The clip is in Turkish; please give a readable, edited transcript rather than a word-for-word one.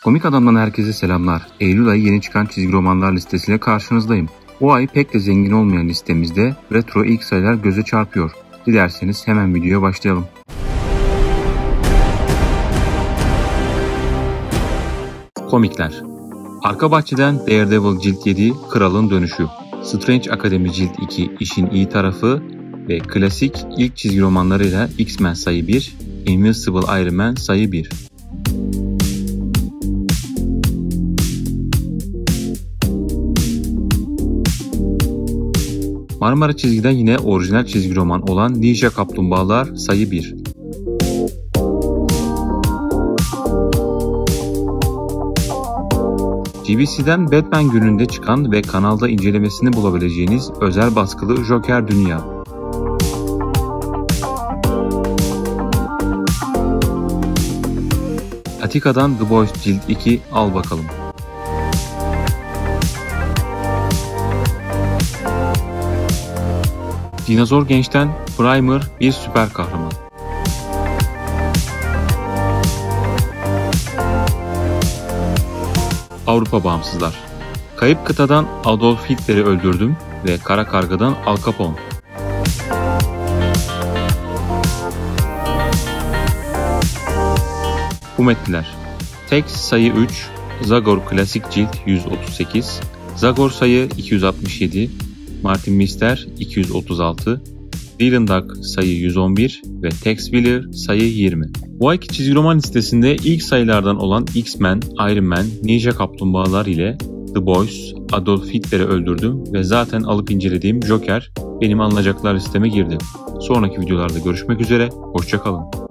Komik Adam'dan herkese selamlar. Eylül ayı yeni çıkan çizgi romanlar listesiyle karşınızdayım. Bu ay pek de zengin olmayan listemizde retro ilk sayılar göze çarpıyor. Dilerseniz hemen videoya başlayalım. Komikler. Arka bahçeden Daredevil Cilt 7 Kralın Dönüşü, Strange Academy Cilt 2 İşin İyi Tarafı ve klasik ilk çizgi romanlarıyla X-Men sayı 1, Invincible Iron Man sayı 1. Marmara Çizgi'den yine orijinal çizgi roman olan Ninja Kaplumbağalar sayı 1. GBC'den Batman gününde çıkan ve kanalda incelemesini bulabileceğiniz özel baskılı Joker Dünya. Atika'dan The Boys Cilt 2 Al Bakalım. Dinozor Genç'ten Primer bir süper kahraman. Avrupa Bağımsızlar. Kayıp Kıtadan Adolf Hitler'i öldürdüm ve Kara Karga'dan Al Capone. Humetliler. Tex sayı 3, Zagor Klasik Cilt 138, Zagor sayı 267, Martin Mister 236, Dylan Dog sayı 111 ve Tex Willer sayı 20. Bu ayki çizgi roman listesinde ilk sayılardan olan X-Men, Iron Man, Ninja Kaplumbağalar ile The Boys, Adolf Hitler'i öldürdüm ve zaten alıp incelediğim Joker benim alınacaklar listeme girdi. Sonraki videolarda görüşmek üzere, hoşça kalın.